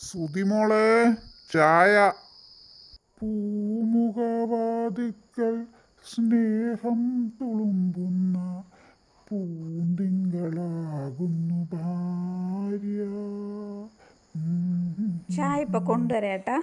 സുതിമോളെ ചായ. പൂമുഖവാതിക്കൽ സ്നേഹം തുളുമ്പുന്ന പൂന്തിങ്കളാകുന്നു ഭാര്യ. ചായ ഇപ്പൊ കൊണ്ടുവരേട്ടാ.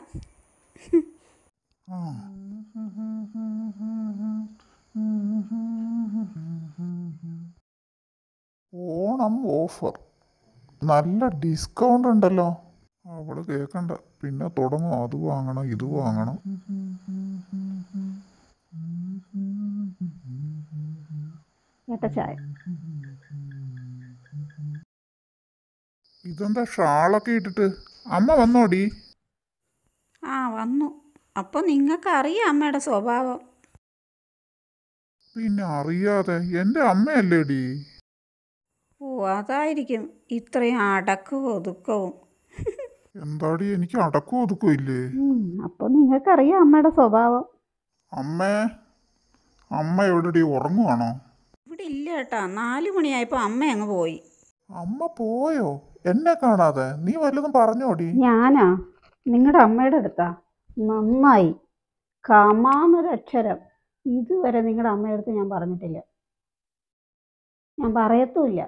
ഓണം ഓഫർ, നല്ല ഡിസ്കൗണ്ട് ഉണ്ടല്ലോ. അവള് കേൾക്കണ്ട, പിന്നെ തുടങ്ങും അത് വാങ്ങണം ഇത് വാങ്ങണം. ചായ ഇതെന്താ ഷാളൊക്കെ ഇട്ടിട്ട്? അമ്മ വന്നോടി? ആ വന്നു. അപ്പോൾ നിങ്ങൾക്ക് അറിയാം അമ്മയുടെ സ്വഭാവം. പിന്നെ അറിയാതെ, എൻ്റെ അമ്മയല്ലേടി. ഓ അതായിരിക്കും ഇത്രയും അടക്കവും ഒതുക്കവും. എന്താടി, എനിക്ക് അടക്കവും ഒതുക്കവും ഇല്ലേ? അപ്പോൾ നിങ്ങൾക്കറിയാം അമ്മയുടെ സ്വഭാവം. അമ്മ എവിടെടി, ഉറങ്ങുവാണോ? ഇവിടെ ഇല്ല കേട്ടാ, 4 മണിയായപ്പോൾ അമ്മ അങ്ങ് പോയി. അമ്മ പോയോ? എന്നെ കാണാതെ? നീ വല്ലതും പറഞ്ഞോടി? ഞാനാ നിങ്ങളുടെ അമ്മയുടെ അടുത്താ. നന്നായി, കമാന്നൊരക്ഷരം ഇതുവരെ നിങ്ങളുടെ അമ്മയുടെ അടുത്ത് ഞാൻ പറഞ്ഞിട്ടില്ല, ഞാൻ പറയത്തുമില്ല.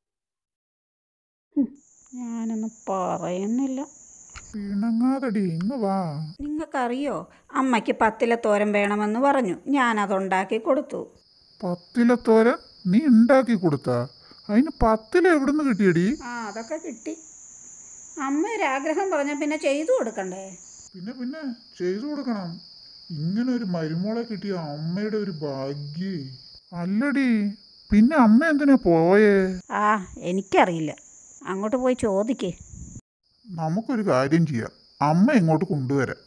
ഞാനൊന്നും പറയുന്നില്ല. പിണങ്ങാതെടി, ഇങ്ങ് വാ. നിങ്ങൾക്കറിയോ, അമ്മയ്ക്ക് പത്തിലത്തോരൻ വേണമെന്ന് പറഞ്ഞു, ഞാനതുണ്ടാക്കി കൊടുത്തു. പത്തിലത്തോരൻ നീ ഉണ്ടാക്കി കൊടുത്താ? അതിന് പത്തില എവിടുന്ന് കിട്ടിയടി? അതൊക്കെ കിട്ടി. അമ്മ ഒരാഗ്രഹം പറഞ്ഞാൽ പിന്നെ ചെയ്തു കൊടുക്കണ്ടേ? പിന്നെ ചെയ്തു കൊടുക്കണം. ഇങ്ങനെ ഒരു മരുമോളെ കിട്ടിയ അമ്മയുടെ ഒരു ഭാഗ്യേ. അല്ലടി, പിന്നെ അമ്മ എന്തിനാ പോയേ? എനിക്കറിയില്ല, അങ്ങോട്ട് പോയി ചോദിക്കേ. നമുക്കൊരു കാര്യം ചെയ്യാം, അമ്മ ഇങ്ങോട്ട് കൊണ്ടുവരാം.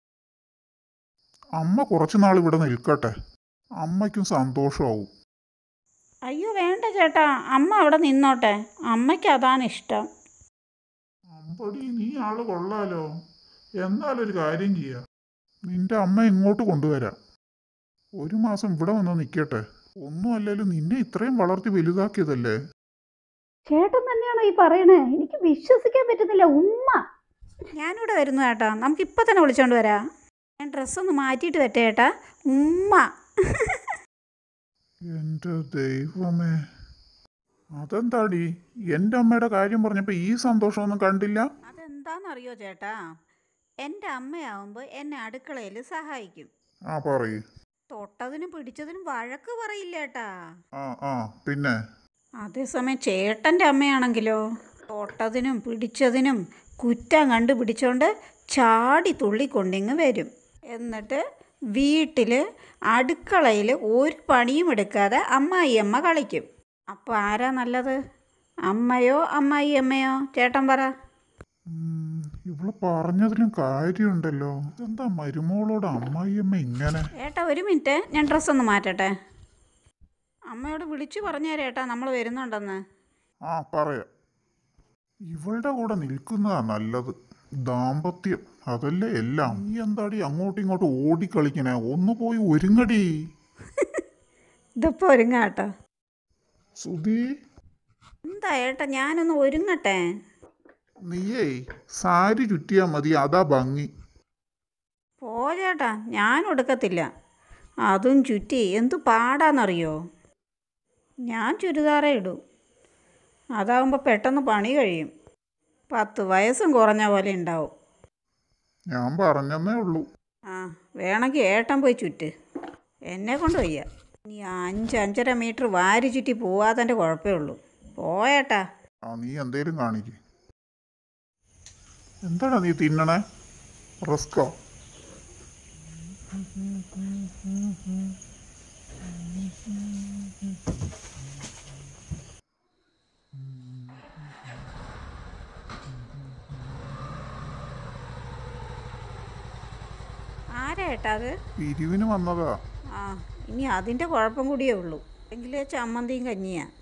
അമ്മ കുറച്ചു നാൾ ഇവിടെ നിൽക്കട്ടെ, അമ്മയ്ക്കും സന്തോഷമാവും. അയ്യോ വേണ്ട ചേട്ടാ, അമ്മ അവിടെ നിന്നോട്ടെ, അമ്മയ്ക്ക് അതാണ് ഇഷ്ടം. അമ്പടി, നീ ആള് കൊള്ളാലോ. എന്നാലൊരു കാര്യം ചെയ്യാം, നിന്റെ അമ്മ ഇങ്ങോട്ട് കൊണ്ടുവരാം. 1 മാസം ഇവിടെ വന്ന് നിൽക്കട്ടെ. ഒന്നും അല്ലെങ്കിലും നിന്നെ ഇത്രയും വളർത്തി വലുതാക്കിയതല്ലേ. ചേട്ടൻ തന്നെയാണോ ഈ പറയണേ? എനിക്ക് വിശ്വസിക്കാൻ പറ്റുന്നില്ല. ഉമ്മ, ഞാനിവിടെ വരുന്നു ചേട്ടാ, നമുക്ക് ഇപ്പം തന്നെ വിളിച്ചോണ്ട് വരാം. ഞാൻ ഡ്രസ്സൊന്ന് മാറ്റിയിട്ട് വരട്ടെ ചേട്ടാ. ഉമ്മ. എൻ്റെ ദൈവമേ, അതെന്താടി എൻ്റെ അമ്മയുടെ കാര്യം പറഞ്ഞപ്പോൾ ഈ സന്തോഷമൊന്നും കണ്ടില്ല? അതെന്താണെന്നറിയോ ചേട്ടാ, എൻ്റെ അമ്മയാവുമ്പോൾ എന്നെ അടുക്കളയിൽ സഹായിക്കും. പറയൂ. തൊട്ടതിനും പിടിച്ചതിനും വഴക്ക് പറയില്ല ചേട്ടാ. പിന്നെ അതേസമയം ചേട്ടൻ്റെ അമ്മയാണെങ്കിലോ, തൊട്ടതിനും പിടിച്ചതിനും കുറ്റം കണ്ടുപിടിച്ചോണ്ട് ചാടി തുള്ളിക്കൊണ്ടിങ്ങ് വരും. എന്നിട്ട് വീട്ടിൽ അടുക്കളയിൽ ഒരു പണിയും എടുക്കാതെ അമ്മായിയമ്മ കളിക്കും. അപ്പോൾ ആരാ നല്ലത്, അമ്മയോ അമ്മായിയമ്മയോ? ചേട്ടൻ പറ. ഇവള് പറഞ്ഞതിലും കാര്യമുണ്ടല്ലോ. എന്താ മരുമോളോട് അമ്മായിയമ്മ ഇങ്ങനെ? ഏട്ടാ ഒരു മിനിറ്റ്, ഞാൻ ഡ്രസ്സൊന്ന് മാറ്റട്ടെ. അമ്മയോട് വിളിച്ചു പറഞ്ഞേരേട്ടാ നമ്മൾ വരുന്നുണ്ടെന്ന്. പറയാം. ഇവളുടെ കൂടെ നിൽക്കുന്നതാ നല്ലത്. ദാമ്പത്യം അതല്ലേ എല്ലാം. നീ എന്താടി അങ്ങോട്ടും ഇങ്ങോട്ടും ഓടിക്കളിക്കണേ? ഒന്ന് പോയി ഒരുങ്ങടി. ഇതിപ്പോൾ ഒരുങ്ങാട്ടോ. സുധി, എന്താ ഏട്ടാ, ഞാനൊന്ന് ഒരുങ്ങട്ടെ. നീയേ സാരി ചുറ്റിയാ മതി, അതാ ഭംഗി. പോരേട്ടാ, ഞാൻ ഒടുക്കത്തില്ല. അതും ചുറ്റി എന്തു പാടാന്നറിയോ. ഞാൻ ചുരിദാറേ ഇടൂ, അതാവുമ്പോൾ പെട്ടെന്ന് പണി കഴിയും. 10 വയസ്സും കുറഞ്ഞ പോലെ ഉണ്ടാവും. ഞാൻ പറഞ്ഞെന്നേ ഉള്ളൂ. വേണമെങ്കിൽ ഏട്ടൻ പോയി ചുറ്റ്, എന്നെ കൊണ്ട് വയ്യ. ഇനി 5-5.5 മീറ്റർ വാരി ചുറ്റി പോവാതെ കുഴപ്പമേ ഉള്ളൂ. പോയേട്ടാ. നീ എന്തേലും കാണിക്ക്. എന്താടാ നീ തിന്നണേ? റസ്കോ? ആരാ ഏട്ടാ അത്? പിരിവിന് വന്നതാ. ഇനി അതിൻ്റെ കുഴപ്പം കൂടിയേ ഉള്ളൂ. എങ്കിലേ ചമ്മന്തിയും കഞ്ഞിയാ.